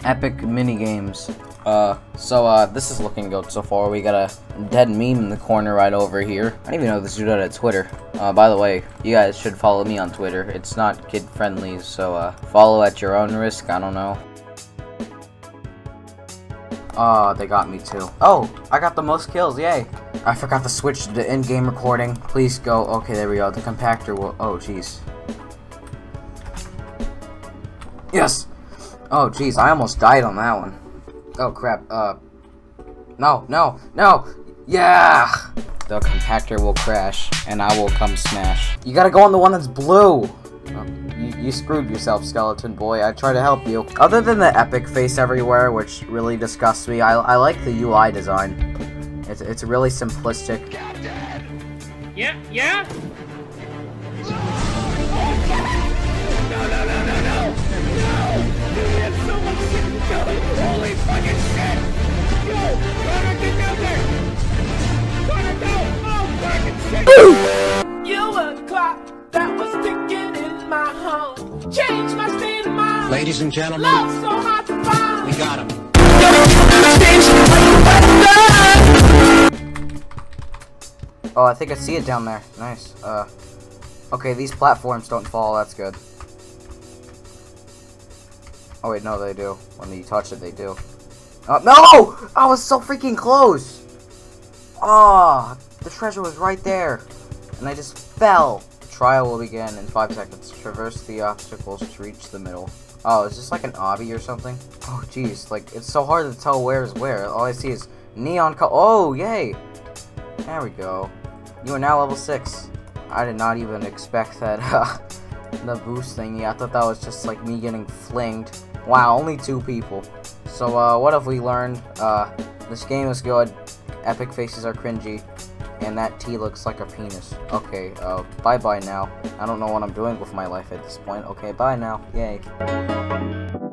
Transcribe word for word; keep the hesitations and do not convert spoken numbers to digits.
Epic Minigames. Uh, so, uh, this is looking good so far. We got a dead meme in the corner right over here. I don't even know this dude had a Twitter. Uh, by the way, you guys should follow me on Twitter. It's not kid-friendly, so, uh, follow at your own risk. I don't know. Oh, they got me too. Oh, I got the most kills, yay. I forgot to switch to the in-game recording. Please go. Okay, there we go. The compactor will... Oh, jeez. Yes! Oh, jeez, I almost died on that one. Oh, crap. Uh... No, no, no! Yeah! The compactor will crash, and I will come smash. You gotta go on the one that's blue! Oh, you, you screwed yourself, skeleton boy. I try to help you. Other than the epic face everywhere, which really disgusts me, I, I like the U I design. It's, it's really simplistic. Yeah, yeah? No, no, no, no, no! No! Dude, we have so much shit going! Holy fucking shit! Yo! Connor, get down there! Connor, go! Oh, fucking shit! You were a clock that was ticking in my home. Changed my state of mind. Ladies and gentlemen, Love so hard to find. we got him. Oh, I think I see it down there. Nice. Uh, okay, these platforms don't fall. That's good. Oh wait, no, they do. When you touch it, they do. Uh, no! I was so freaking close! Oh, the treasure was right there. And I just fell. The trial will begin in five seconds. Traverse the obstacles to reach the middle. Oh, is this like an obby or something? Oh, jeez. Like, it's so hard to tell where is where. All I see is neon co- Oh, yay! There we go. You are now level six. I did not even expect that, uh, the boost thingy. I thought that was just like me getting flinged. Wow, only two people. So, uh, what have we learned? Uh, this game is good. Epic faces are cringy. And that T looks like a penis. Okay, uh, bye-bye now. I don't know what I'm doing with my life at this point. Okay, bye now. Yay.